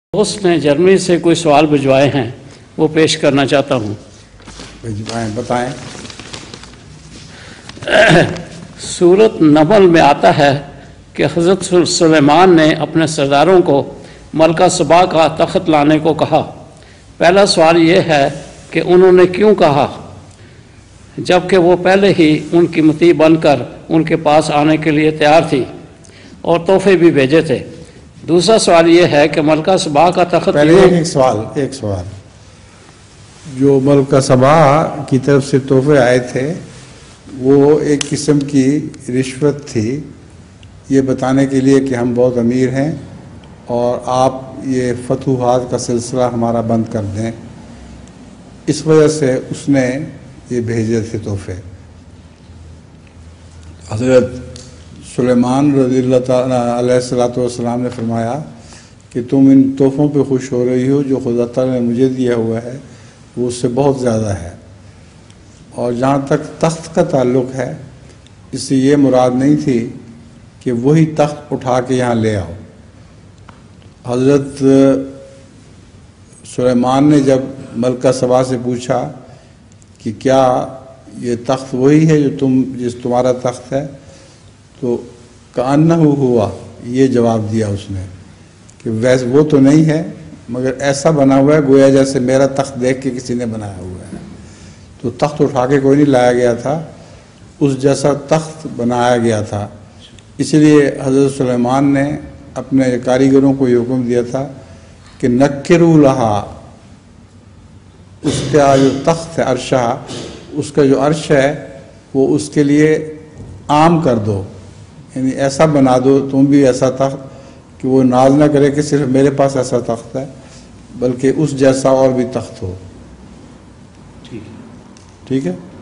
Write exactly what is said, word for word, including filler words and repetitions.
دوست نے جرمنی سے کوئی سوال بھجوائے ہیں، وہ پیش کرنا چاہتا ہوں۔ بھجوائیں بتائیں۔ سورۃ نمل میں آتا ہے کہ حضرت سلیمان نے اپنے سرداروں کو ملکہ سبا کا تخت لانے کو کہا۔ پہلا سوال یہ ہے کہ انہوں نے کیوں کہا جبکہ وہ پہلے ہی ان کی مطیع بن کر ان کے پاس آنے کے لیے تیار تھی اور تحفے بھی بھیجے تھے۔ دوسرا سوال یہ ہے کہ ملکہ سبا کا تخت پہلے ایک سوال ایک سوال جو ملکہ سبا کی طرف سے تحفے آئے تھے وہ ایک قسم کی رشوت تھی، یہ بتانے کے لیے کہ ہم بہت امیر ہیں اور آپ یہ فتوحات کا سلسلہ ہمارا بند کر دیں، اس وجہ سے اس نے یہ بھیجے تھے تحفے۔ حضرت سلیمان رضی اللہ تعالیٰ علیہ الصلوۃ والسلام نے فرمایا کہ تم ان تحفوں پہ خوش ہو رہی ہو جو خدا تعالیٰ نے مجھے دیا ہوا ہے، وہ اس سے بہت زیادہ ہے۔ اور جہاں تک تخت کا تعلق ہے، اس سے یہ مراد نہیں تھی کہ وہی تخت اٹھا کے یہاں لے آؤ۔ حضرت سلیمان نے جب ملکہ سبا سے پوچھا کہ کیا یہ تخت وہی ہے جو تم جس تمہارا تخت ہے، تو کأنہ ہوا یہ جواب دیا اس نے کہ ویسے وہ تو نہیں ہے مگر ایسا بنا ہوا ہے گویا جیسے میرا تخت دیکھ کے کسی نے بنایا ہوا ہے۔ تو تخت اٹھا کے کوئی نہیں لایا گیا تھا، اس جیسا تخت بنایا گیا تھا۔ اس لیے حضرت سلیمان نے اپنے کاریگروں کو یہ حکم دیا تھا کہ نکروا لہا، اس کا جو تخت ہے عرشہ، اس کا جو عرش ہے وہ اس کے لیے عام کر دو، یعنی ایسا بنا دو تم بھی ایسا تخت کہ وہ ناز نہ کرے کہ صرف میرے پاس ایسا تخت ہے بلکہ اس جیسا اور بھی تخت ہو۔ ٹھیک ہے؟